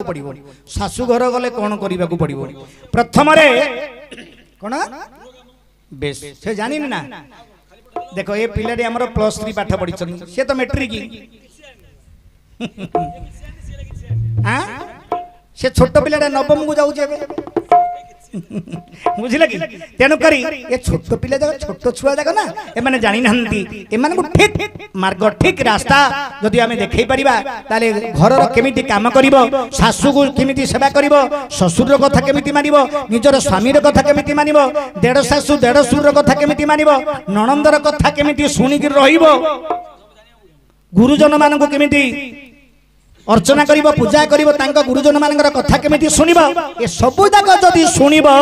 पड़ो शाशु घर गले कौन करने को पड़ो प्रथम कौन बेस से जानी ना देखो ये पिलाटी आमर +3 पाठ पढ़ी सी तो मेट्रिक से छोट पिलाटा नवम को जाऊे बुझिले कि तेणु करी ये छोट पिला जाक छोट छुआ जाक ना ए माने जानि नहंती ए माने को ठीक मार्ग ठीक रास्ता जदि आमे देखै परिबा ताले घर रो केमिति काम करिवो सासु को केमिति सेवा करिवो ससुर रो कथा केमिति मानिवो निजर स्वामी रो कथा केमिति मानिवो देड़ सासु देड़ सुर रो कथा केमिति मानिवो ननंद रो कथा केमिति सुनि कि रहिवो गुरुजन मान को केमिति अर्चना करिवो पूजा करिवो तांका गुरुजन मानकर कथा केमिति सुनिबो ए सबु जाक जदि सुनिबो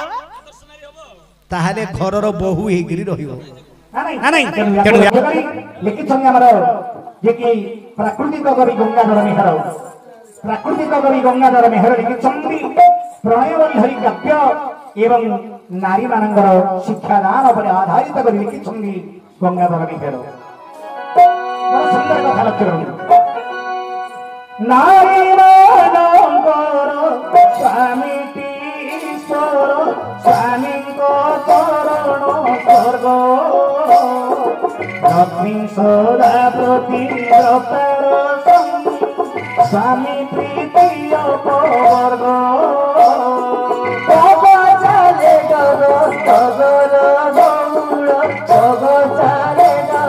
ताहाले घर रो बहु हे गिरी रहिवो ना नहीं तेनु लिखि छन हमर जे कि प्राकृतिक कवि गंगाधर मेहर प्राकृतिक कवि गंगाधर मेहर लिखि छन्ती प्रणय हरि काव्य एवं नारी मानकर शिक्षा दान पर आधारित करि लिखि छन्ती गंगाधर मेहर बड़ा सुंदर कथा लक्ष्य नारी स्वामी ईश्वर स्वामी को चरण स्वर्ग लक्ष्मी सदा प्रति स्वामी प्रीति अपवर्ग चले डगर गौड़ चले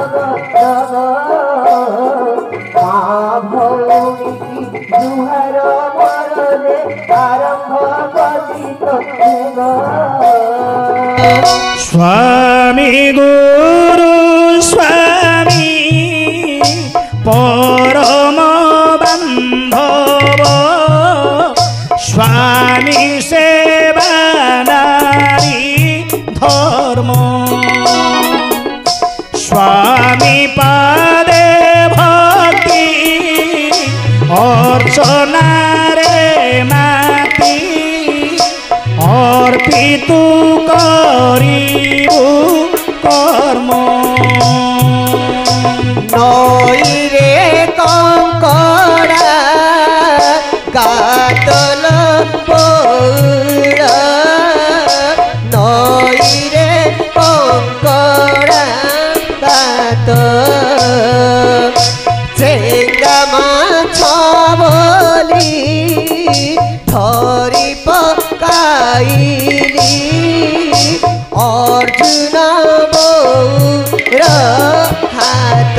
स्वामी गुरु स्वामी परम बांधव स्वामी सेवा नारी धर्म स्वामी पादे भक्ति अर्चना रे माती अर्पितु करिबु कर्म नई रे कंकड़ा कातल पौड़ नई रे कंकड़ा कातल चेंगा माछ बोली धरी पकाइली अर्जुन बौर हाथ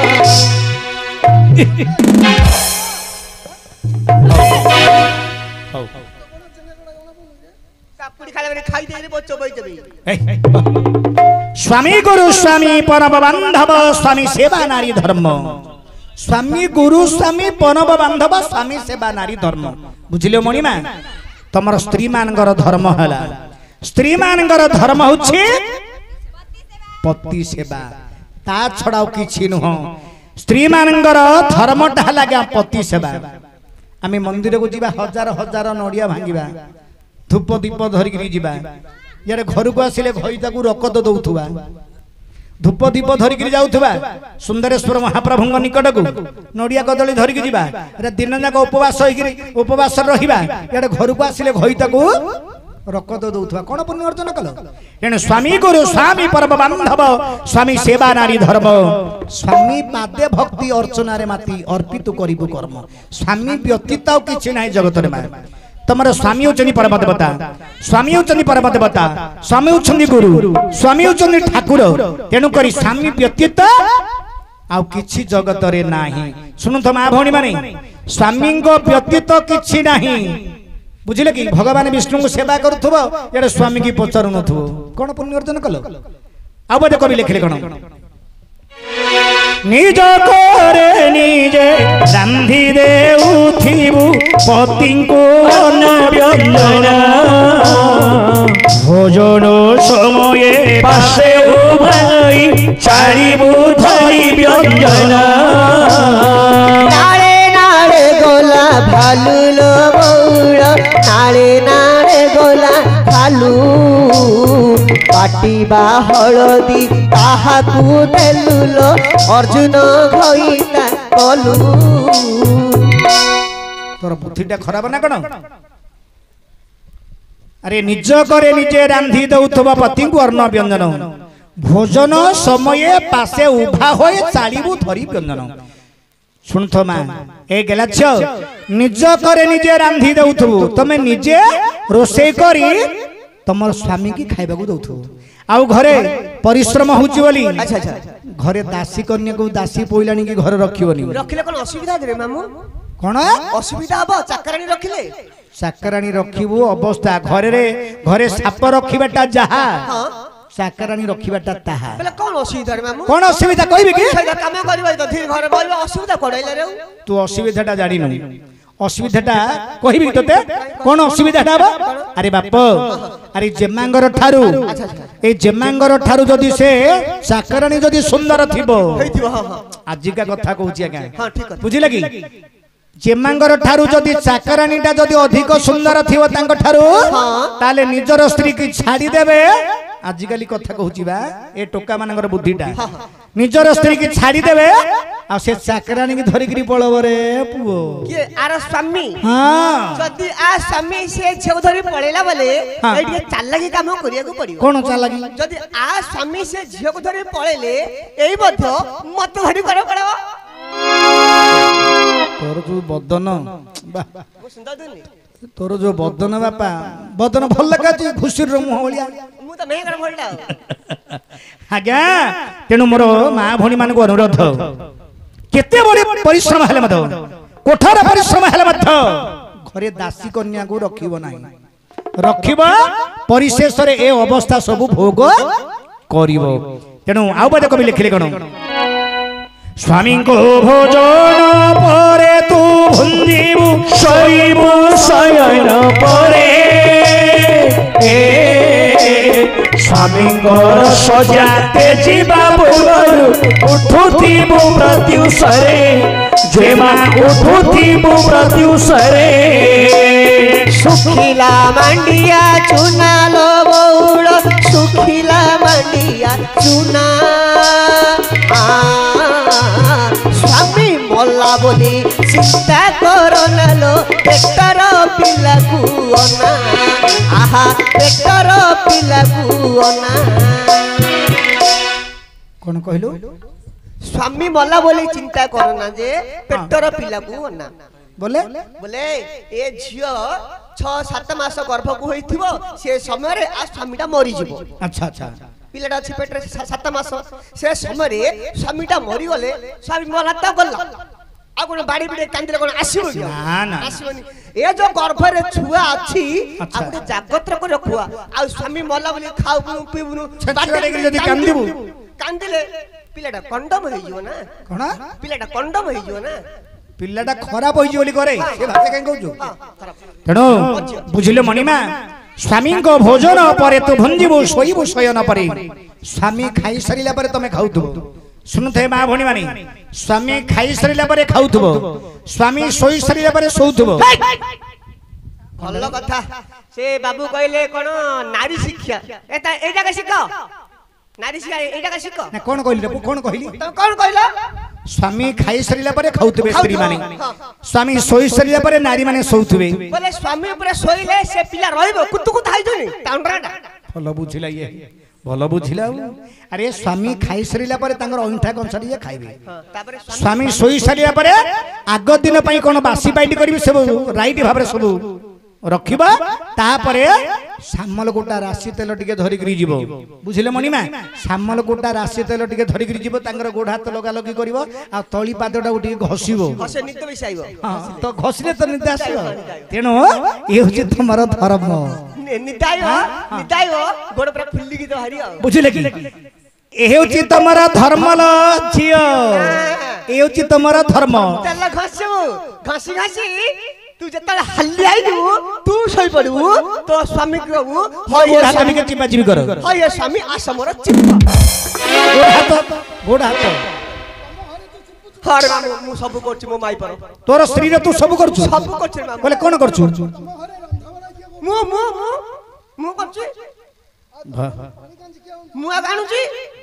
स्वामी गुरु स्वामी परम बांधव स्वामी सेवा नारी धर्म स्वामी गुरु स्वामी परम बांधव स्वामी सेवा नारी धर्म बुझिले मणिमा तमर स्त्री मानकर धर्म हला स्त्री मानकर धर्म होछि पति सेवा ता छड़ाओ किछि नुह स्त्री मानकर धर्मटा हला पति सेवा आमे मंदिर को जीवा हजार हजार नड़िया भांगिबा धूप दीप धरिक जीवा यार घर को आसिले घईता को रकत दउथुबा धूप दीप धरिक जाउथुबा सुंदरेश्वर महाप्रभु निकट को नड़िया कदली धरिक जीवा रे दिन जाक उपवास रहिबा यार घर को आसिले घईता को रकत दउथुबा कोन पुण्य अर्जन कल एने स्वामी गुरु स्वामी परम बांधव स्वामी सेवा नारी धर्म स्वामी पादे भक्ति अर्चना रे माती अर्पित करिबु कर्म स्वामी व्यतीत किछि नाही जगत रे मा तमर स्वामी होचनी परम देवता स्वामी होचनी परम देवता स्वामी होचनी गुरु स्वामी होचनी ठाकुर तेनु करी स्वामी व्यतीत आउ किछि जगत रे नाही सुनु त मा भौणी माने स्वामी को व्यतीत किछि नाही बुझिले कि भगवान विष्णु को सेवा करूथबो एडे स्वामी की पचारु नथबो कोन पुण्य अर्जन कलो आ बदे कवि लिखले कोन निज करे निजे रांधी देउथिबु पति को व्यंजन भोजन समय पासे उभई चारिबु धरी व्यंजन नाळे नाळे गोला भालू लो बौड़ नाळे नाळे गोला भालू पाटिबा हलदी ताहाकू देलुलो अर्जुन घईता कलू तोर बुद्धिटा खराब ना कौन अरे निज करे निजे रांधि दउथबा पति को अन्न व्यंजन भोजन समय पासे उभा होए चालिबु धरी व्यंजन सुनथो मां ए गेलाछ निज करे निजे रांधि दउथबु तमे निजे रोषे करी तमर स्वामी की खाइबाकू दउथबु आउ घरे परिश्रम होची बोली अच्छा अच्छा घरे दासी कन्या को दासी पोइलानी की घर रखिबनी रखिले कोन असुविधा देबे मामू कोन असुविधा हबो चाकरानी रखिले चाकरानी रखिबु अवस्था घरे साप रखिबाटा जहा हां चाकरानी रखिबाटा ताहा बेले कोन असुविधा रे मामू कोन असुविधा कहबी की सेदा काम करबा त धीर घरे बइबा असुविधा पड़ैले रे तू असुविधाटा जानिनु असुविधाटा कहबी तते कोन असुविधाटा बा अरे बाप अरे जेमांगर ठारू ए जेमांगर ठारू जदी से चाकरानी जदी सुंदर थिबो हेतिबो हां हां आजिका कथा कहूची आज्ञा हां ठीक है बुझिले की जेमांगर ठारू जदी चाकरानीटा जदी अधिक सुंदर थिबो तांको ठारू ताले निजर स्त्री की छाडी देबे आजिकाली कथा कहूची बा ए टोका मानकर बुद्धिटा निजर स्त्री की छाडी देबे आ से चाकरानी की धरि करी पळबो रे पुओ के आर स्वामी हां जदी आ स्वामी से छेउ धरि पळेला बोले एठी चालाकी काम करिया को पड़ियो कोन चालाकी जदी आ स्वामी से झियो को धरि पळेले एई मध्य मत धरि कर पड़ो तोर जो बदन बा सुंदर दुनी तोर जो बदन बापा बदन भल लगा छी खुशी रो मुह होलिया मु त नहीं कर भलडा आज्ञा तेनु मोर मां भणी मान को अनुरोध केते बड़ी परिश्रम हेले मत कोठार परिश्रम हेले मत घरे दासी कन्या को रखिबो नाही रखिबो परिशेष रे ए अवस्था सब भोग करिवो तेनु आउ बदे कवि लिखले कोन स्वामी को भोजन परे तू भुंजीबु शरीबु शयन परे स्वामी को सजाते जीवा पूर्वरु उठुथिबु प्रत्युषरे जेमा उठुथिबु प्रत्युषरे सुखिला मांडिया चुना लो बौड़ सुखिला मांडिया चुना स्वामी मोला बोली चिंता करो ना लो बेटर पिला कुओना आहा बेटर पिला कुओना कोन कहलो स्वामी मोला बोली चिंता करो ना जे बेटर पिला कुओना बोले बोले ए झियो 6-7 मास गर्भ को होइथिबो से समय रे आ स्वामीटा मरि जिवो अच्छा अच्छा पिलाटा अछि पेटरे 7 मास से समय रे स्वामीटा मरि गले स्वामी मोला त गल्ला आ कोन बाड़ी बिडे कांदिले कोन आसीबो ना ना आसीबोनी ए जो गर्भ रे छुआ अछि आ कोन जागत रे को रखुआ आ स्वामी मोला बोली खाउ पीबुनु बाटे जदी कांदिबु कांदिले पिलाटा कंडम होई जिवो ना कोन पिलाटा कंडम होई जिवो ना पिल्लाटा खराब होई बोली करे से भाषा काई कहू तेणु बुझिले मणिमा स्वामी को भोजन परे तू भंजीबु सोईबु शयन परे स्वामी खाई सरिला परे तमे खाउथबो सुनथे मां भणी मानी स्वामी खाई सरिला परे खाउथबो स्वामी सोई सरिला परे सोउथबो भलो कथा से बाबू कहले कोन नारी शिक्षा एटा एटा के शिख नारी शिक्षा एटा के शिख ना कोन कहली रे कोन कहली तो कोन कहला स्वामी खाई सरिला परे खाउथबे स्त्री माने स्वामी सोई सरिला परे नारी माने सोउथबे बोले स्वामी ऊपर सोइले से पिला रहइबो कुतु कुतु हाइजोनी टाउनराडा भलो बुझिला ये भलो बुझिला अरे स्वामी खाई सरिला परे तांगर अंठा कंसडी खाइबे तापरे स्वामी सोई सरिला परे आग दिन पई कोन बासी पाइटी करबे सब राइट भाबरे सब रखिबा तापरे सामल गोटा राशि तेल टिके धरि करी जीवो बुझिले मणिमा सामल गोटा राशि तेल टिके धरि करी जीवो तांगर गोड़ हाथ लगा लगी करबो आ तळी पादटा उठी घसिबो हसे नित्य बिसाइबो हां तो घसिले तो नित्य आसीबो तेनो ए होची तमरो धर्म नितायो गोड़ पर फुल्ली की तो हरियो बुझिले की ए होची तमरो धर्म ल झियो ए होची तमरो धर्म चल घसबो घसी घसी तू जत हल्ली आइदु तू सही पड़ू तो स्वामी कहू गोड़ हाथ टिके चिपा चिपी कर हय स्वामी आसमर चिपा गोड़ हाथ हर मु सब करछि मो माई पर तोर स्त्री रे तू सब करछु सब करछि मां बोले कोन करछु मु मु मु मु करछि मु आ गानुछि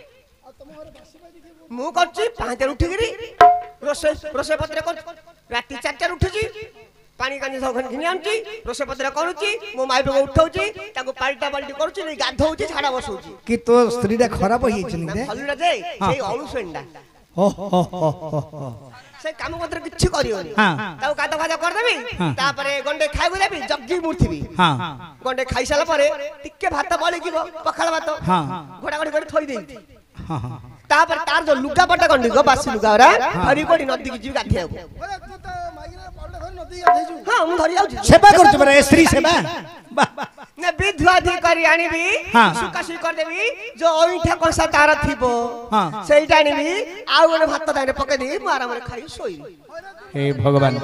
मु करछि 5 उठिगिरी रोसे रोसे पत्र कर राती 4 उठुछि पानी कानी सब घिनी आनुची रोसे पत्र करूची मो माई को उठाउची ताको पाल्टा पाल्टी करूची नै गाधौची छाडा बसौची कि तो स्त्री दा खराब होई छि ने भलुरा जे सेई अळुसेंडा हो से काम पत्र किछि करियोनी ताको गाधा गाधा कर देबी तापरे गंडे खाइबो देबी जग्गी मुर्थिबी गंडे खाइ साला परे टिके भात बळी किबो पखाल भात घोडा घोडी कर थोई देई तापर तार जो लुगा पटा गंडी गो बासी लुगारा हरी कोडी नदी की जी गाधिया हां मु धरि आउची सेवा करछु बरे स्त्री सेवा ने विधवा धी करी आनी भी सुकाशी कर देबी जो ओइठा कोसा तार थिबो सेइटा आनी भी आउ गने भात दाने पके दी मु आराम रे खाई सोई हे भगवान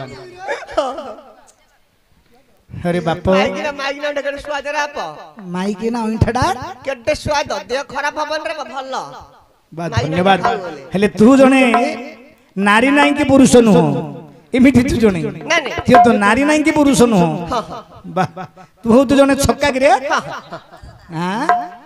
अरे बापो माइकिना ढेकर स्वाद रे आप माइकिना ओइठाडा केडे स्वाद देह खराब हबन रे भल्लो धन्यवाद हेले तू जने नारी नाही कि पुरुष नु एमिति तू जने तू तो नारी नाही कि पुरुष नु बा तू तो जने छक्का गिरे हां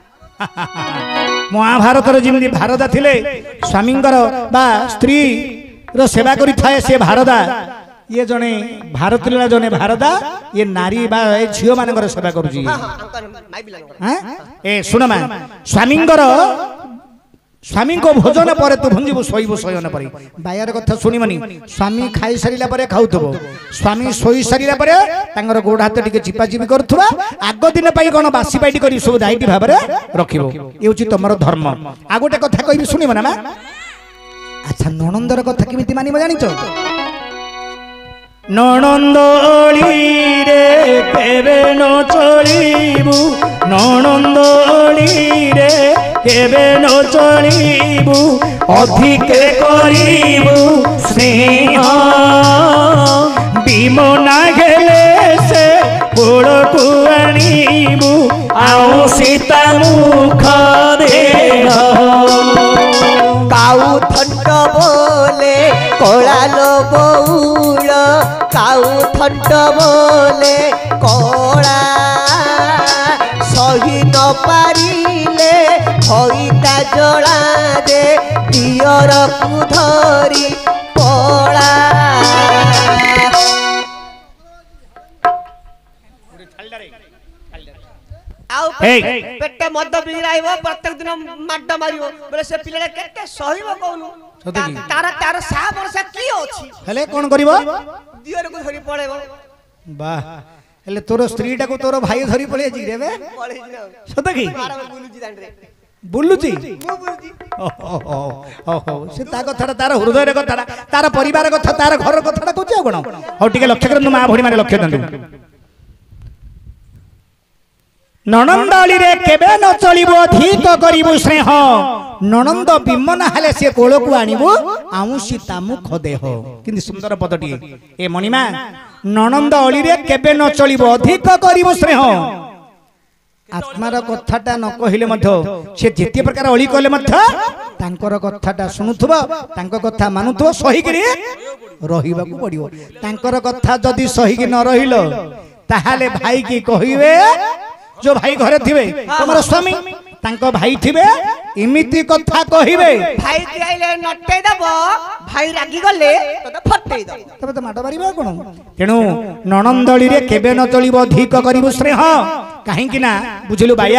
महाभारत रे जिमि भारदा थिले स्वामींगर बा स्त्री रो सेवा करि थाए से भारदा ये जने भारत लीला जने भारदा ये नारी बा ए झियो मानकर सेवा करूची हां ए सुन मा स्वामींगर स्वामी को भोजन पर तू भंजीबु सोईबु सोयन पर बायर कथा सुनिमनी स्वामी खाई सारिला पर खाउथबो स्वामी सोई सारिला पर तांगर गोड़ हाथ टिके चिपा चिपी करथुवा आगो दिन पई कोन बासी पाइटी करी सब दाइटी भाबरे रखिबो ए होची तमरो धर्म आ गोटे कथा कहबी सुनिबो ना मा अच्छा ननंदर कथा किमिति मानिबो जानिचो ननंदली रे केबे न चलिबु ननंदली रे केबे न चलिबु अधिक करिबु स्नेह बिमना गेले से गोड़ को आनिबु आउ सीता मुख देह काऊ थंड बोले कोला लो बौल काऊ थंड बोले कोला सही न पारिले खइता जला दे दियर को धरी पड़ा आउ पेटे मद बिराइबो प्रत्येक दिन माड मारिबो बोले से पिलेला केते सहीबो कहनु तारा तारा सा वर्ष की अछि हेले कोन करिवो दियर को धरी पळेबो वाह हेले तोर स्त्री टा को तोर भाई धरी पळे जी रे बे पळे जी सत की मारा बुलुजी दान रे बुलुजी मु बुलुजी ओहो से ता कथा तार हृदय रे कथा तार परिवार कथा तार घर कथा कहू कोन हो टिके लक्ष्य करनु मा भोडी माने लक्ष्य दंतु ननंदली रे केबे न चलिबो अधिक करिबु स्नेह ननंद बिमना हाले से कोळ को आनिबो आउ सीता मुख देह किंतु सुंदर पदटी ए मणिमा ननंद अली रे केबे न चलिबो अधिक करिबु स्नेह आत्मार कथाटा न कहिले मध्य से जेते प्रकार अली कहले मध्य तांकर कथाटा सुनुथबो तांको कथा मानुथबो सही करी रहिबा को पड़िबो तांकर कथा जदी सही कि न रहिलो ताहाले भाई की कहिबे जो भाई घरे थिबे हमर स्वामी तांको भाई थिबे इमिति कथा कहिबे भाई दिआइले नटे दबो भाई रागी गले तो फटै दबो तबे तो माड मारिबा कोन तेनु ननंदली रे केबे न चलिबो अधिक करिबो स्नेह काहे कि ना बुझिलु बाया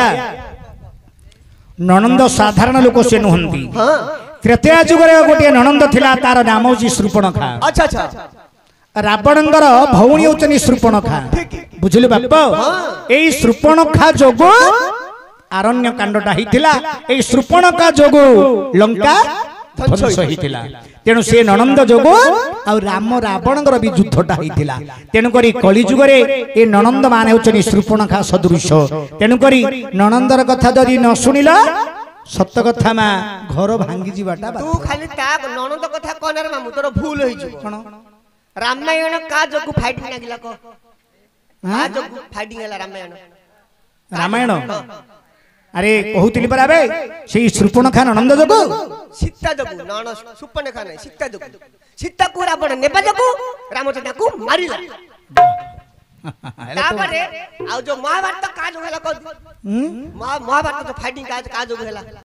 ननंद साधारण लोक से नहंती हां त्रेतया जुग रे गोटे ननंद थिला तार नाम होची श्रुपणखा अच्छा अच्छा रावणंगर भौणी होचनी श्रुपणखा बुझिलु बापा एई श्रुपणखा जोगो आरण्य कांडटा हिथिला एई श्रुपणखा जोगो लंका ध्वंस हिथिला तेनु से ननंद जोगो आ राम रावणंगर भी युद्धटा हिथिला तेनु करी कली जुग रे ए ननंद माने होचनी श्रुपणखा सदृश तेनु करी ननंदर कथा जदी न सुनिला सत्य कथा मा घर भांगी जीवाटा तू खाली ता ननंद कथा कोनर मामू तोर भूल होई ज कोन रामायण का जोगु फाइटिंग लागिला को हां जोगु फाइटिंग हला रामायण अरे कहूतिली पर आबे सेई श्रुपणखा ननंद जोगु सीता जोगु नन सुपणखा नै सीता जोगु सीता को रावण नेबा जोगु रामचंद्र को मारिला तापरे आ जो महाभारत का जो हला को महाभारत जो फाइटिंग का जो हला